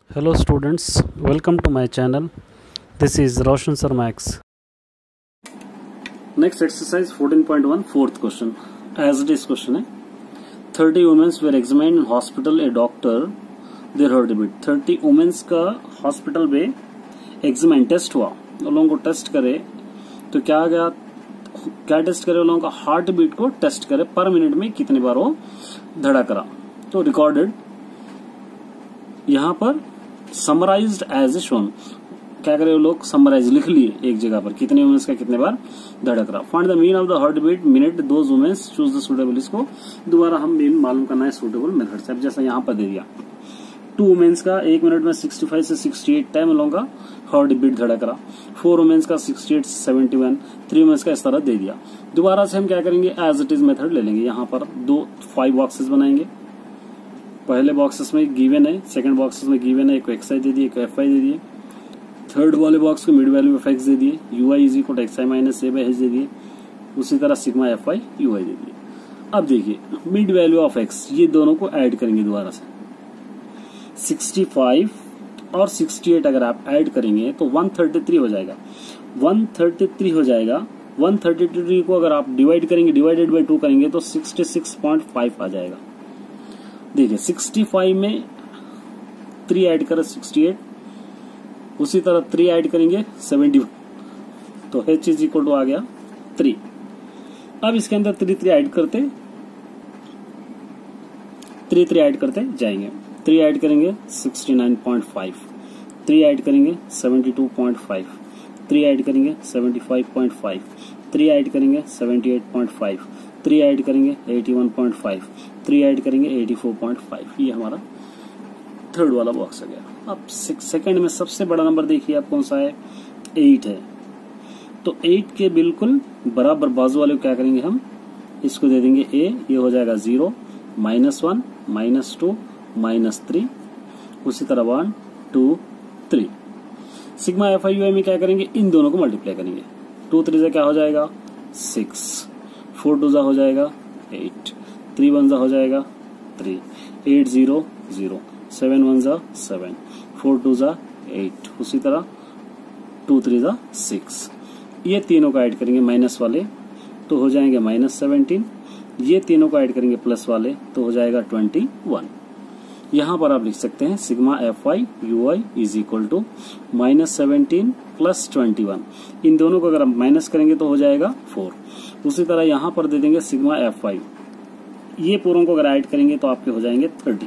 Hello students, welcome to my channel. This is Roshan Sir Max. Next exercise 14.1 fourth question. As it is question है 30 women were examined in hospital. A doctor their heartbeat. 30 women का hospital में examine test हुआ. उन लोगों को test करे तो क्या गया, क्या टेस्ट करे, उन लोगों का हार्ट बीट को टेस्ट करे पर मिनट में कितनी बार वो धड़क रहा. तो रिकॉर्डेड यहाँ पर समराइज्ड एज शोन, क्या करे वो लोग समराइज लिख लिए एक जगह पर कितने वुमेन्स का कितने बार धड़क रहा. Find the mean of the heart beat minute those womens, choose the suitable. इसको दोबारा हम मीन मालूम करना है सुटेबल मेथड से. अब जैसा यहाँ पर दे दिया 2 वुमेन्स का 1 मिनट में 65 से 68 टाइम उन लोगों का हार्ट बीट धड़क रहा. 4 वुमेन्स का 68 से 71, 3 वुमेन्स का इस तरह दे दिया. दोबारा से हम क्या करेंगे, एज इट इज मेथड ले लेंगे. यहाँ पर 5 बॉक्सेस बनाएंगे. पहले बॉक्सेस में गिवन है, सेकंड बॉक्सेस में गिवन है, एक एक्स आई दे दिए, एक एफ आई दे दिए. थर्ड वाले बॉक्स को मिड वैल्यू एफ एक्स दे दिए, U I is equal to X I minus A by H दे दिए. उसी तरह sigma F I U I दे दिए. अब देखिए मिड वैल्यू ऑफ एक्स, ये दोनों को ऐड करेंगे दोबारा से. 65 और 68 अगर आप ऐड करेंगे तो 133 हो जाएगा. 133 हो जाएगा. 133 को अगर आप डिवाइड करेंगे, डिवाइडेड बाई 2 करेंगे तो 66.5 आ जाएगा. देखिए 65 में 3 ऐड करें 68, उसी तरह 3 ऐड करेंगे 71, तो h इज इक्वल टू आ गया 3. अब इसके अंदर 3 ऐड करते 3 ऐड करते जाएंगे. 3 ऐड करेंगे 69.5, 3 ऐड करेंगे 72.5, 3 ऐड करेंगे 75.5, 3 ऐड करेंगे 78.5, 3 ऐड करेंगे 81.5, 3 ऐड करेंगे 84.5. ये हमारा थर्ड वाला बॉक्स आ गया. अब सेकंड में सबसे बड़ा नंबर देखिए आप कौन सा है, 8 है. तो 8 के बिल्कुल बराबर बाजू वाले को क्या करेंगे, हम इसको दे देंगे a, ये हो जाएगा 0, -1, -2, -3, उसी तरह 1, 2, 3. Sigma F I U I में क्या करेंगे, इन दोनों को मल्टीप्लाई करेंगे. 2 3 से क्या हो जाएगा 6, 4 2 हो जाएगा 8, 3 1 हो जाएगा 3, 8 0 0, 7 1 7, 4 2 8, उसी तरह 2 3 6. ये तीनों को ऐड करेंगे माइनस वाले तो हो जाएंगे -17. ये तीनों को ऐड करेंगे प्लस वाले तो हो जाएगा 21. यहाँ पर आप लिख सकते हैं sigma F I U I is equal to -17 plus 21. इन दोनों को अगर हम माइनस करेंगे तो हो जाएगा 4. उसी तरह यहाँ पर दे देंगे सिग्मा एफ आई, ये पूरों को अगर ऐड करेंगे तो आपके हो जाएंगे 30.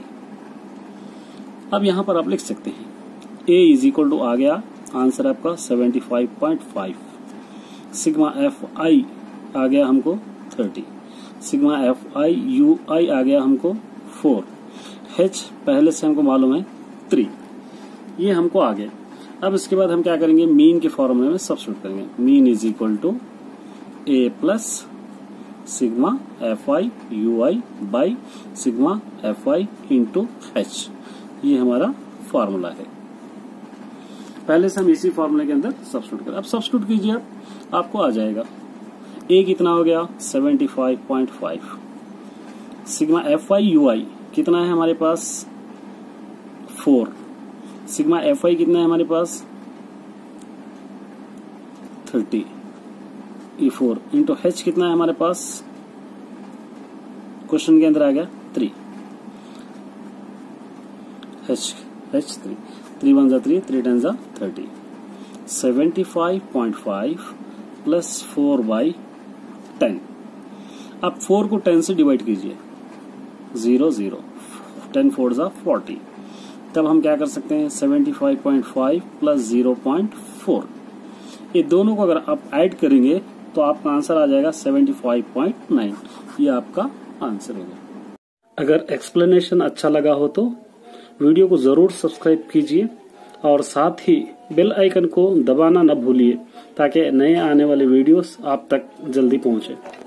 अब यहाँ पर आप लिख सकते हैं a इज इक्वल टू आ गया आंसर आपका 75.5. सिग्मा एफ आई आ गया हमको 30. Sigma F I U I आ गया हमको 4. h पहले से हमको मालूम है 3. ये हमको आ गया. अब इसके बाद हम क्या करेंगे, मीन के फॉर्मूले में सब्स्टिट्यूट करेंगे. Mean is equal to a plus sigma F I U I by sigma F I into H. ये हमारा फॉर्मूला है. पहले से हम इसी फॉर्मूले के अंदर सब्स्टिट्यूट करें. अब सब्स्टिट्यूट कीजिए, आपको आ जाएगा a कितना हो गया 75.5. Sigma F I U I कितना है हमारे पास 4. सिग्मा एफ आई कितना है हमारे पास 30. ये 4 इंटू एच कितना है हमारे पास, क्वेश्चन के अंदर आ गया 3. h 3 1 3, 3 10 30. 75.5 plus 4 by 10. अब 4 को 10 से डिवाइड कीजिए, 0 0, 10 4 40. तब हम क्या कर सकते हैं 75.5 प्लस 0.4. ये दोनों को अगर आप ऐड करेंगे तो आपका आंसर आ जाएगा 75.9. ये आपका आंसर होगा. अगर एक्सप्लेनेशन अच्छा लगा हो तो वीडियो को जरूर सब्सक्राइब कीजिए और साथ ही बेल आइकन को दबाना न भूलिए ताकि नए आने वाले वीडियोस आप तक जल्दी पहुंचे.